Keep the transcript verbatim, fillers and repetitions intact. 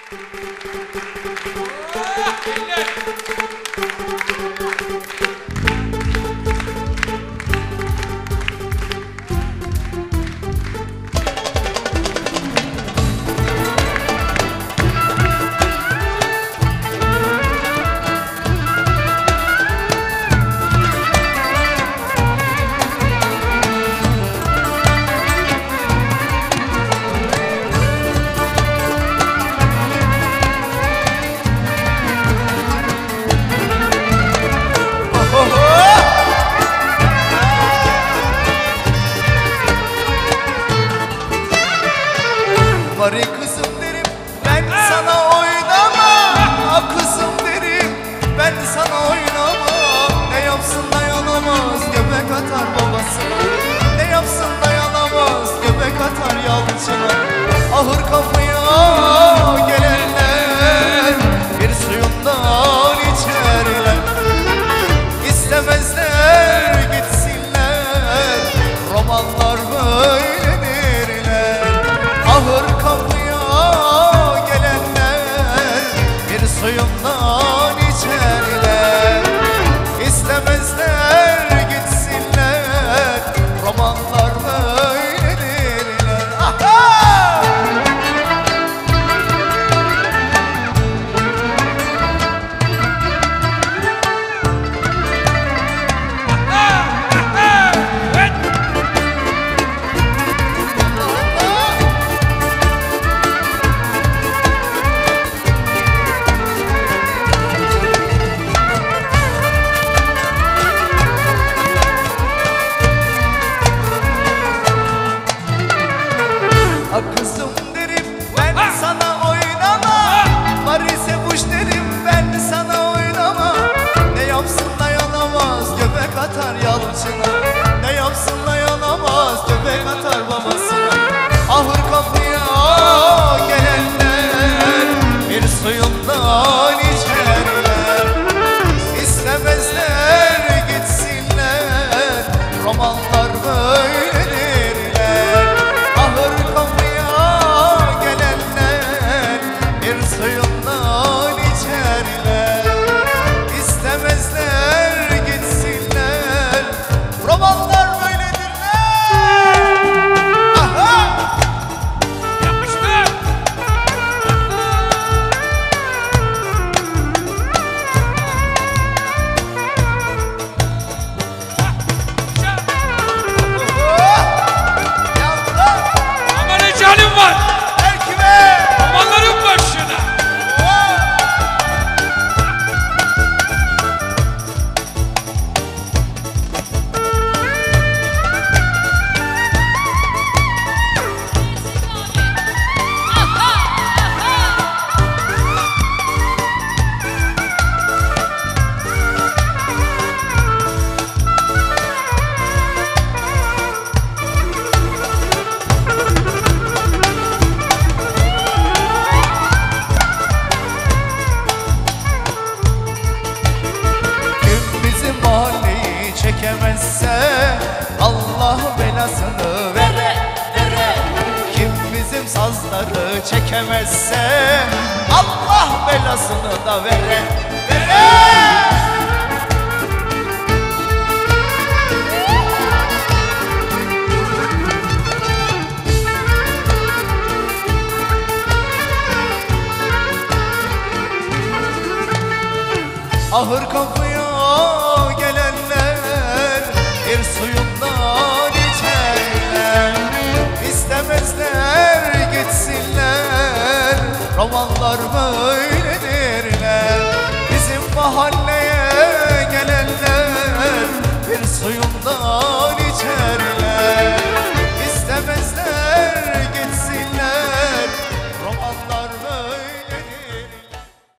Bari kızım derim ben sana oynama, ah kızım derim ben sana oynama. Ne yapsın dayanamaz göbek atar babasına, ne yapsın dayanamaz göbek atar yalçına. Ahır kapıya gelenler bir suyundan içerler, istemezler gitsinler, romanlar böyledirler. Ahır kapıya gelenler bir suyundan içerler, istemezler gitsinler, romanlar böyledirler. Aha! Ah kızım derim ben sana oynama, Paris'e kuş derim ben sana oynama. Ne yapsın dayanamaz göbek atar yalçına, ne yapsın dayanamaz göbek atar babasına. Ahır kapıya gelenler bir suyundan içerler, istemezler gitsinler, romanlar böyledirler. Ahır kapıya gelenler bir suyundan içerler, istemezler gitsinler, romanlar böyledirler. Aha! Yapıştır. Yavrum! Ama ne canım var? Her kime? Babaların başına. Kim bizim mahalleyi çekemezse Allah belasını vere vere. Kim bizim sazları çekemezse Allah belasını da vere vere. Ahır kapıya gelenler bir suyundan içerler, istemezler gitsinler, romanlar böyledirler. Bizim mahalleye gelenler bir suyundan içerler,